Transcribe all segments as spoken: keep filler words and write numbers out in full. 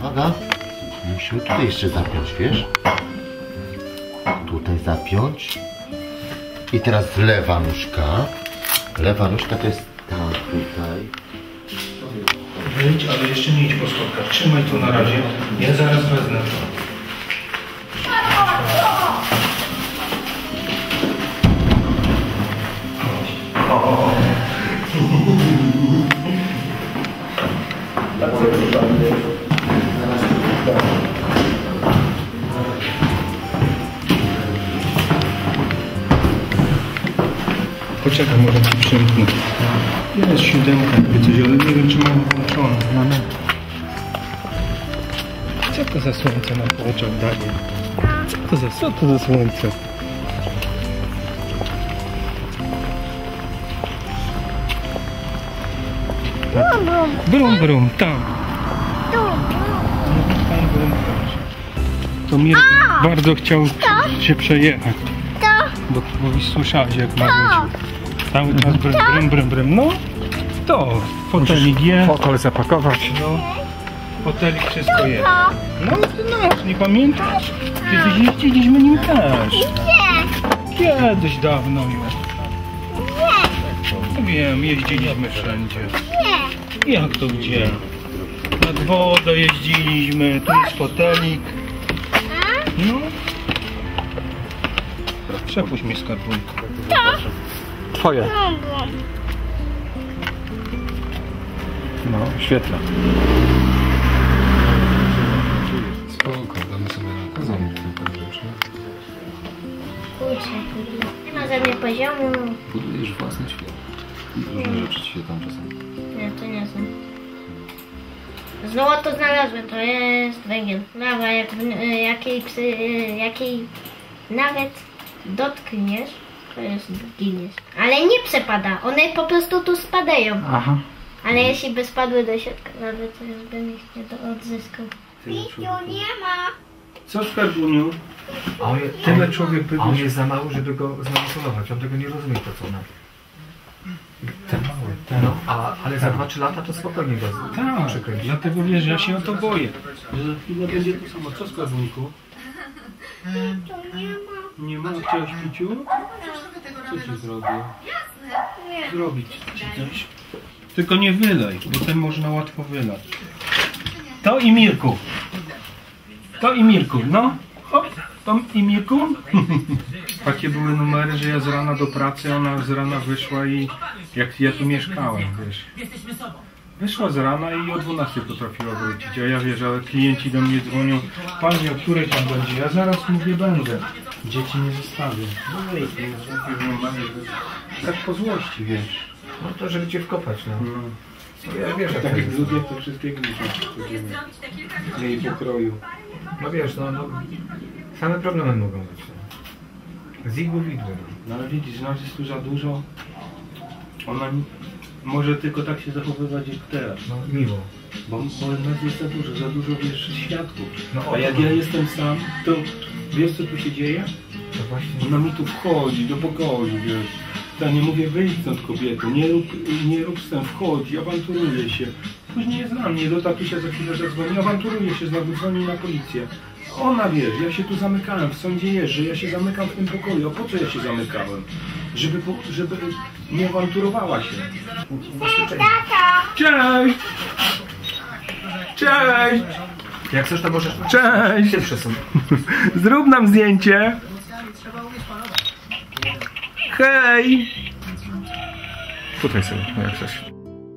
Uwaga. Musimy tutaj jeszcze zapiąć, wiesz? Tutaj zapiąć. I teraz lewa nóżka. Lewa nóżka to jest ta tutaj. Wyjdź, ale jeszcze nie idź po schodkach. Trzymaj tu na razie. Ja zaraz wezmę to. Poczekaj, może ci przymknę. Jest siódemka, jakby coś, ale nie wiem, czy mam włączone. Mamy. Co to za słońce nam po oczach daje? Co to za, co to za słońce? Tak. Brum, brum, tam. Tam, brum, to Mirek bardzo chciał się przejechać. Bo, bo słyszałeś, jak ma cały czas brym, brym, brym, brym. No, to fotelik je. Fotel zapakować. No, fotelik wszystko je. No, no, nie pamiętasz? Kiedyś jeździliśmy nim też. Kiedyś dawno już. Nie. Wiem, jeździliśmy wszędzie. Nie. Jak to gdzie? Nad wodę jeździliśmy, tu jest fotelik. No. Przepuść mi skarbunku. Twoje. No, świetne. Spoko, damy sobie na kazanie kilka rzeczy. Kurczę, nie ma ze mnie poziomu. Budujesz własny świat. Różne rzeczy ci się tam czasami. Nie, to nie znam. Znowu to znalazłem, to jest węgiel. Lawa, jak, jakiej, psy, jakiej nawet dotkniesz, to jest giniesz. Ale nie przepada, one po prostu tu spadają. Aha. Ale jeśli by spadły do środka, nawet to już bym ich nie do odzyskał. Piciu nie ma. Co skarbuniu? A on, Tyle człowiek by... a on jest za mały, żeby go zmanipulować. On tego nie rozumie, to co na. Ten mały, ten. No, a, ale za dwa trzy lata to spokojnie go Tak, przykręci. dlatego wiesz, ja się o to boję. Że za chwilę będzie to samo. Co skarbunku? Piciu nie ma. Nie ma? Chciałeś piciu? Co ci zrobię? Zrobić ci coś. Tylko nie wylej, bo ten można łatwo wylać. To i Mirku. To i Mirku, no. Hop, to i Mirku. Takie były numery, że ja z rana do pracy, ona z rana wyszła i jak ja tu mieszkałem, wiesz. Wyszła z rana i o dwunastej potrafiła wrócić, a ja wiesz, ale klienci do mnie dzwonią, panie, o której pan będzie? Ja zaraz mówię, będę. Dzieci nie zostawię. No nie, tak po złości, wiesz. No to żeby cię wkopać, no. No. No ja wiesz, jak Tak to jak jest. lubię, to wszystkiego chodzimy. Jej pokroju. No wiesz, no, no same problemy mogą być. No. Z igły w igły. No ale widzisz, nas jest tu za dużo. Ona nie, może tylko tak się zachowywać jak teraz. No miło. Bo, bo nas jest za dużo, za dużo wiesz świadków. No, A jak ja jestem sam, to wiesz co tu się dzieje? To właśnie. Ona mi tu wchodzi do pokoju, wiesz. Ja nie mówię, wyjdź stąd kobieto, nie rób, nie rób stąd, wchodzi, awanturuje się. Później jest na mnie, do tatusia za chwilę zadzwoni, awanturuje się, znowu dzwoni na policję. Ona wiesz, ja się tu zamykałem, w sądzie jest, że ja się zamykam w tym pokoju. A po co ja się zamykałem? Żeby, po- żeby nie awanturowała się. Cześć! Cześć! Jak chcesz, to możesz. Cześć! Się przesuń. Zrób nam zdjęcie! Hej! Tutaj sobie, no jak coś.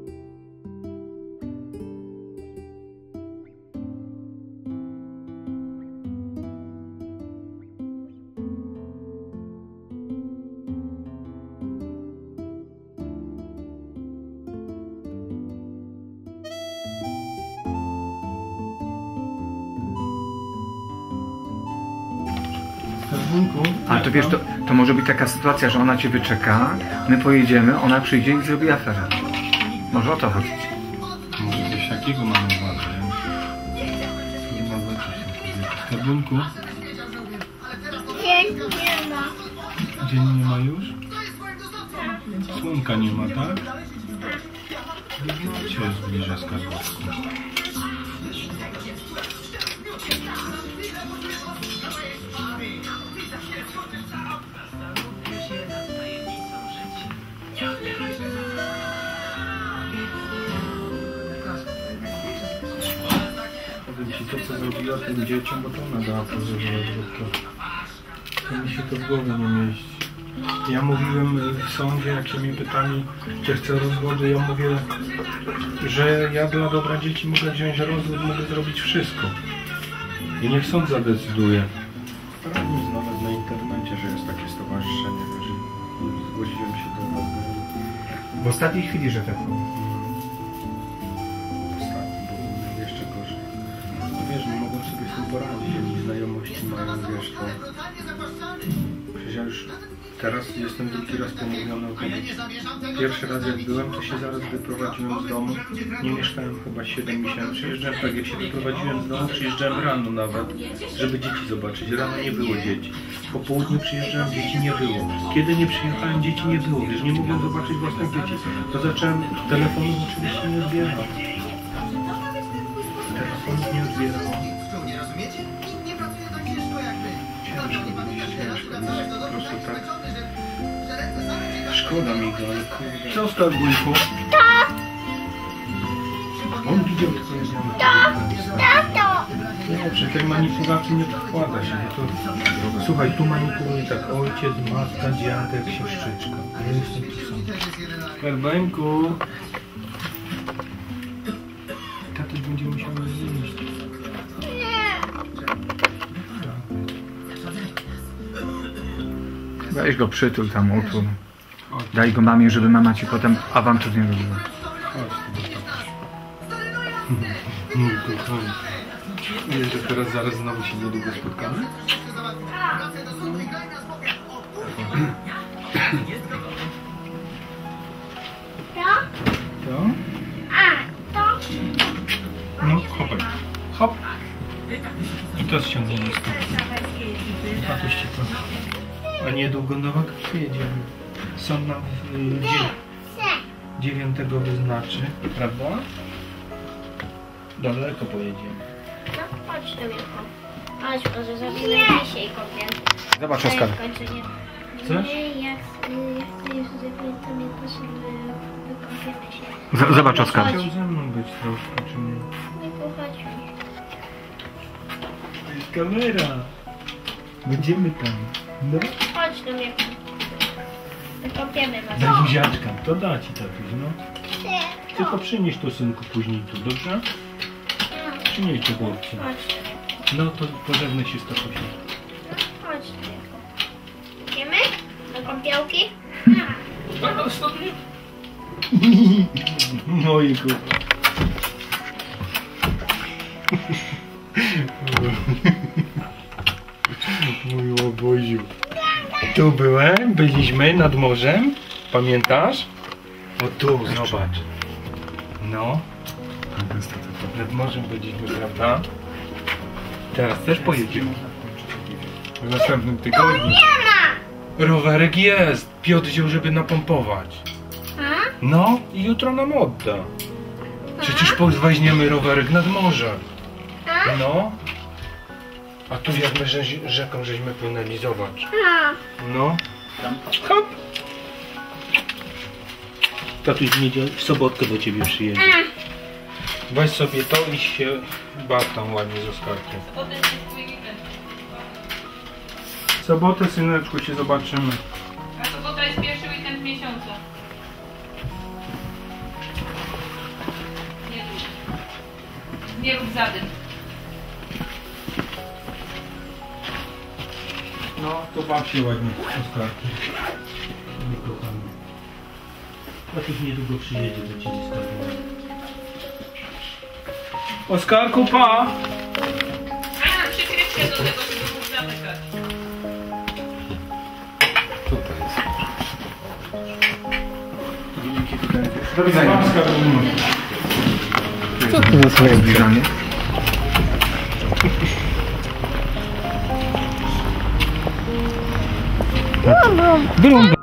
Ale to wiesz, to, to może być taka sytuacja, że ona cię wyczeka, my pojedziemy, ona przyjdzie i zrobi aferę. Może o to chodzić. Może coś takiego mamy uwagę. Nie ma w skarbunku. Dzień nie ma. Dzień nie ma już? Słonka nie ma, tak? Cię zbliża skarbunku. powiem ci to, co zrobiła tym dzieciom, bo to ona dała pozwolenie, bo to, to mi się to w głowie nie mieści. Ja mówiłem w sądzie, jak się mnie pytali, czy chcę rozwodu, ja mówię, że ja dla dobra dzieci mogę wziąć rozwód, mogę zrobić wszystko. I niech sąd zadecyduje. Sprawdzić nawet na internecie, że jest takie stowarzyszenie, że zgłosiłem się do was. W ostatniej chwili, że tak powiem. Ostatni, bo był jeszcze gorzej. No wiesz, nie mogą sobie z tym poradzić, jakieś znajomości mają, wiesz, to... Przecież ja już teraz jestem drugi raz pomówiony o tym. Pierwszy raz jak byłem, to się zaraz wyprowadziłem z domu. Nie mieszkałem chyba siedem miesięcy. Przyjeżdżałem tak, jak się wyprowadziłem z domu, przyjeżdżałem rano nawet, żeby dzieci zobaczyć. Rano nie było dzieci. Po południu przyjeżdżałem, dzieci nie było. Kiedy nie przyjechałem, dzieci nie było. Wiesz, nie mogłem zobaczyć własnych dzieci. To zacząłem, telefonu oczywiście nie odbierał. Telefon nie odbierał. Po prostu tak. Szkoda mi go, ale kurde. Co stał wujku? On widział, co ja miałem. Tato! Nie, przy tej manipulacji nie podkłada się. To... Słuchaj, tu manipuluje tak ojciec, matka, dziadek, siostrzyczka. Ja jestem tu sam. Herbeńku. Tatuś będzie musiał mnie zjeść. Weź go przytul tam, utul. Daj go mamie, żeby mama ci potem awantur nie robiła. Chodź tu. Mój kochany. Wiesz, że teraz zaraz znowu się niedługo spotkamy? To? To? A, to? No, chopaj. Hop. I to ściągniemy z tym. Tatuś ci to. A niedługo na wakacje jedziemy. Są nam w y, dzie dziewiątego wyznaczy, prawda? Daleko pojedziemy. No, chodź do mnie. Chodź, może zrobimy dzisiaj kąpiel. Zobacz, Oskar. Chcesz? Nie, jak, jak ty już zrobię, to mnie proszę, wykąpiemy się. Z- Zobacz, Oskar. Chciał ze mną być troszkę, czy nie? Nie pochodź. To jest kamera. Będziemy tam. No. Chodź do mnie. Wykąpiemy was. Za buziaczka. To da ci tatuś, no. Tylko przynieś to, synku, później tu, dobrze? Przynieś to, chłopcy. Chodź do mnie. No to pożegnaj się z tatusiem. Chodź do mnie. Idziemy? Do kąpiałki? No i kurwa. Mój łobuziu. Tu byłem, byliśmy nad morzem. Pamiętasz? O tu, zobacz. No. Nad morzem byliśmy, prawda? Teraz też pojedziemy. W następnym tygodniu. Rowerek jest. Piotr wziął, żeby napompować. No i jutro nam odda. Przecież weźmiemy rowerek nad morze. No. A tu jak my rzeź, rzeką żeśmy płynęli, zobacz. No. Hop. Tatuś w niedzielę, w sobotkę do ciebie przyjedzie. Weź sobie to i się baw tam ładnie z Oskarkiem. W sobotę, syneczku, się zobaczymy. A sobota jest pierwszy weekend miesiąca. Nie rób. Nie rób zadym. No, to baw się ładnie z Oskarkiem. Mój kochany. Tatuś niedługo przyjedzie do ciebie z tobą. Oskarku, pa! A ja przykrywkę do tego, żeby mógł zamykać. Tutaj jest. Do widzenia. Co to za swoje zbliżanie? Wygląda.